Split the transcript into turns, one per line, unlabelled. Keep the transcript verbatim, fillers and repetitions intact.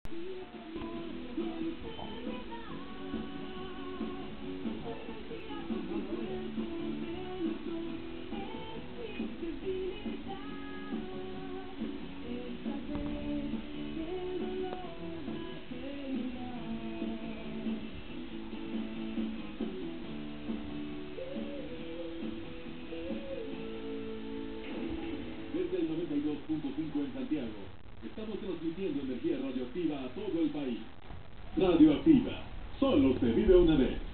Desde el noventa y dos punto cinco en Santiago, estamos transmitiendo energía radioactiva a todo el país. Radioactiva, solo se vive una vez.